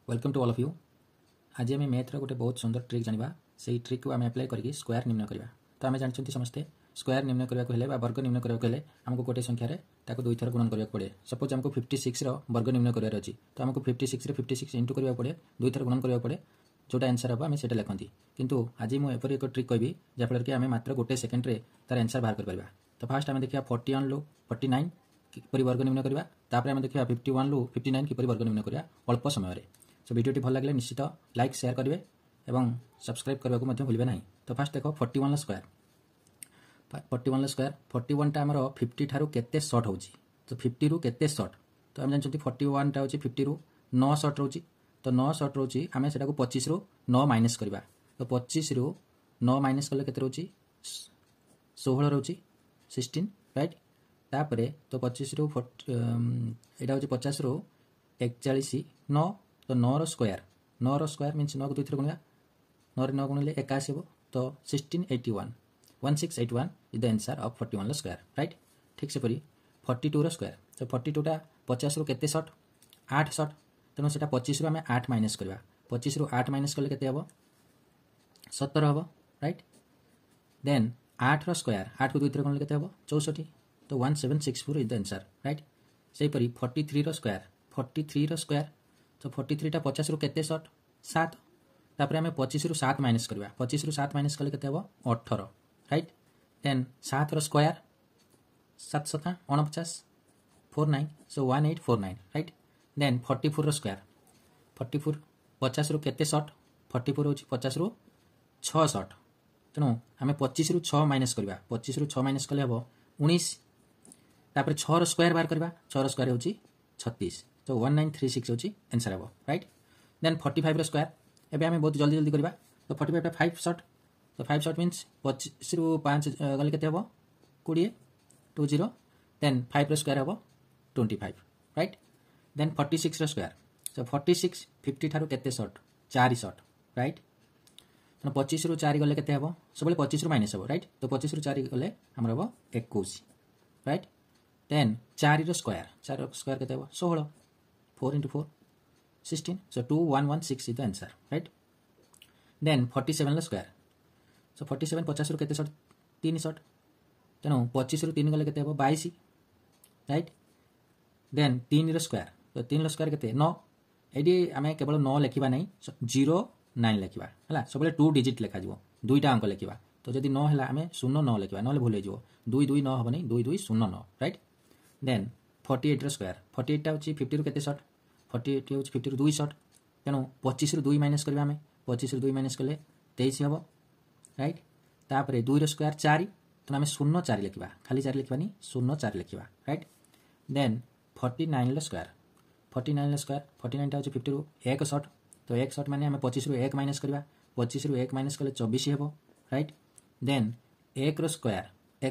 Welcome to all of you. आज आम मैथ्र गोटे बहुत सुंदर ट्रिक जाना से ट्रिक को आम अप्लाई करके स्क्वायर निम्न करवा। तो आम जानते समस्ते स्क्वायर निम्न करने वर्ग निम्न करने आमको गोटे संख्यार दुई थर गुणन करने पड़े। सपोज आमको 56 वर्ग निम्न करार अच्छी तो आमको 56 56 इंटू करने पड़े, दुई थर गुणन करने पड़े, जोटा आंसर हम आम से लिखती। किंतु आज मुझे एक ट्रिक कहि जहाँफल कि आम मात्र गोटे सेकेंड्रे तार आंसर बाहर कर। तो फास्ट आम देखा 41 रू 49 किपरि वर्ग निम्न करवा, तापर आम देखा 51 रू 59 किपरि वर्ग निम्न करवा अल्प समय। सो वीडियो भल लगे निश्चित लाइक शेयर करेंगे और सब्सक्राइब करने को भूलें ना। तो फास्ट देख 41 स्क्वायर 41 टा आमर 50 ठारू केते सर्ट हो, तो 50 रू केते सर्ट। तो आम जानते 41 टा हो 50 रू 9 सर्ट रोचे। तो 9 सर्ट रोचे आम से 25 रू 9 माइनस करवा। तो 25 रू 9 माइनस कले केते रोचे 16 रोचे 16 राइट। तापर तो 25 रू यहाँ हूँ 50 रू 41 9। तो 9 रो स्क्वायर मीन्स 9 को दुई थर गुणा 9 रे 9 गुणिले 81 हो। तो 1681 is the answer of 41 square right. ठीक से परी 42 स्क्वायर। तो 42 टा 50 रू केते शॉर्ट 8 शॉर्ट, तेणु से 25 रू आम 8 माइनस करवा। 25 रू 8 माइनस कले केते हम 17 हम राइट। देन 8 रो स्क्वायर 8 को दुई थर गुणिले केते हम 64। तो 1764 इज द आंसर राइट। से परी 43 रो स्क्वायर। तो 43 टा 50 रू केते शॉर्ट 7, तापर आम 25 रू 7 माइनस करवा। 25 रू 7 माइनस कले केते हम 18 राइट। देन 7 रो स्क्वायर 7 7 49 49, सो 1849 राइट। देन 44 रो स्क्वायर 44 50 रू केते शॉर्ट 44 हो 50 रू 6 शॉर्ट, तेणु आम 25 रू 6 माइनस करवा। 25 रू 6 माइनस कले हम 19, तापर 6 रो स्क्वायर बाहर करवा। 6 रो स्क्वायर हो 36, तो 1936 होची आंसर हम राइट। देन 45 रो स्क्वायर एबे आम बहुत जल्दी करवा। तो 45 टा 5 शॉर्ट। तो 5 शॉर्ट मीन्स 25 रू 5 गले केते हम 20 20। देन 5 रो स्क्वायर हम 25 राइट। देन 46 रो स्क्वायर। तो 46 50 ठारू केते शॉर्ट 4 शॉर्ट राइट। तो 25 रू 4 गले केते हम सब 25 रू माइनस हम राइट। तो 25 रू 4 गले हमर हम 21 राइट। देन 4 रो स्क्वायर केते हम 16, 4 into 4 16, so 2116 is the answer right. Then 47 square. so 47 50 रू केते शॉर्ट 3 शॉर्ट, तेणु 25 रू 3 गले केते हम 22 राइट। देन 3 रो स्क्वायर। तो 3 रो स्क्वायर केते 9। एडी आम केवल 9 लिखा नहीं 0 9 लिखा है सब 2 डिजिट लिखा जो दुईटा अंक लिखा। तो जदि 9 है आम 0 9 लिखा ना भूल हो 2 2 9 हेनी 2 2 0 9 राइट। देन 48 रो स्क्वायर 48 टा हूँ 50 रू केते शॉर्ट 48 हूँ 50 रू 2 शॉर्ट, तेणु 25 रू 2 माइनस करवा। आम 25 रू 2 माइनस कले 23 हम राइट। तापर 2 रो स्क्वायर 4, तेणु आम 0 4 लिखा खाली 4 लिखा 0 4 लिखा राइट। देन 49 स्क्वायर 49 टा हूँ 50 रू 1 शॉर्ट। तो 1 शॉर्ट माने आम 25 रू 1 माइनस करवा। 25 रू 1 माइनस कले 24 हम राइट। देन 1 रो स्क्वायर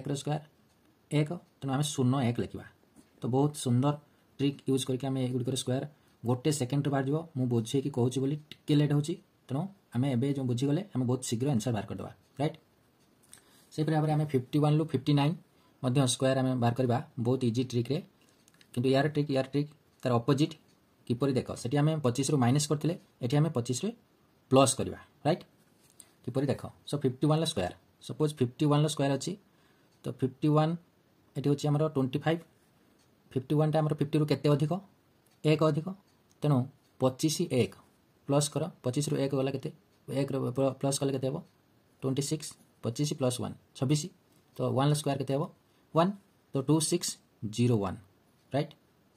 1, तेणु आम 0 1 लिखा। तो बहुत सुंदर ट्रिक यूज करके आम एगुड़िक स्क्वायर गोटे सेकेंड बाहर जाव। मुझे बुझे कि कहूँ बोली टिके लेट हो, तेणु आम एवं जो बुझीगले आम बहुत शीघ्र आंसर बाहर करदे राइट। से भाव में आम 51 रू 59 स्क्वायर आम बाहर करवा बहुत इजी ट्रिक रे। किंतु यार ट्रिक तार अपोजिट किपरि देख से आम 25 रू माइनस करते ये आम 25 रे प्लस करवा राइट। किपरि देख सो 51 स्क्वायर सपोज 51 स्क्वायर अच्छी। तो 51 ये हूँ आम 25 51 टा आम 50 रू केते अधिक 1 अधिक, तेणु 25 1 प्लस कर 25 रू 1 गला केते 1 प्लस कले केते हम 26 25 प्लस 1 26। तो 1 स्क्वायर केते हम 1, तो 2601 राइट।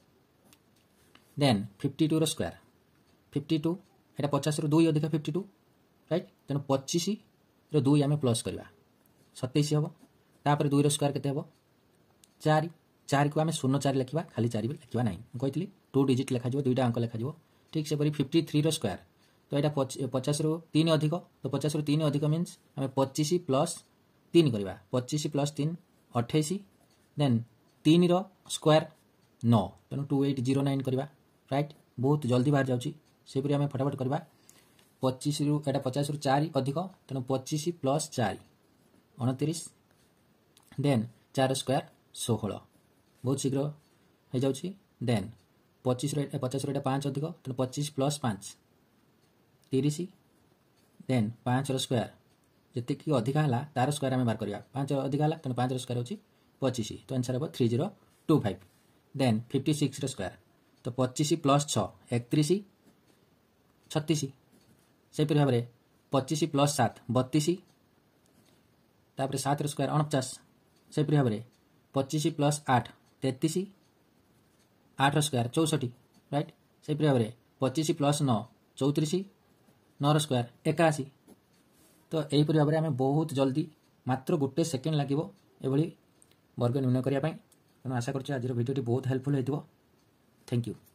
देन 52 रो स्क्वायर 52 एटा 50 रू 2 अधिक 52 राइट, तेणु 25 रो 2 आम प्लस करवा 27 हम। तापर 2 रो स्क्वायर केते हम 4 4 को आम 0 4 लिखा खाली 4 भी लिखा ना कही 2 डिजिट लिखा दुईटा अंक लिखा। ठीक से 53 रो स्क्वायर। तो यहाँ 50 रू 3 अधिक, तो 50 रू 3 अधिक मीन्स आम 25 प्लस 3 करवा 25 प्लस 3 28। देन 3 रो स्क्वायर 9, तेणु 2809 करवा राइट। बहुत जल्दी बाहर जाऊँगी आम फटाफट करवा 25 रू यहाँ 50 रू 4 अधिक, तेणु 25 प्लस 4 29। देन 4 स्क्वायर 16 बहुत शीघ्र हो जाऊँगी। देन 50 रू 5 अधिक, तेणु 25 प्लस 5 30 देन 5 स्क्वायर जी अधिका है तार स्क्वायर आम बाहर करवा 5 अधिका है तेनाली 5 स्क्वायर हो 25 तो आंसर हम 3025 देन 56 स्क्वायर तो 25 प्लस 6 31 36 से भाव में 25 प्लस 7 32 तापर 7 स्क्वायर 49 से भाव में 25 प्लस 8 33 8 स्क्वायर 64 राइट से भाव में 25 प्लस 9 34 9 स्क्वायर 81 तो यहीपरि भाव में आम बहुत जल्दी मात्र गोटे सेकेंड लगे ये वर्ग निर्णय करने तेणु आशा करुँ आज भिडियोटी बहुत हेल्पफुल हो थैंक यू।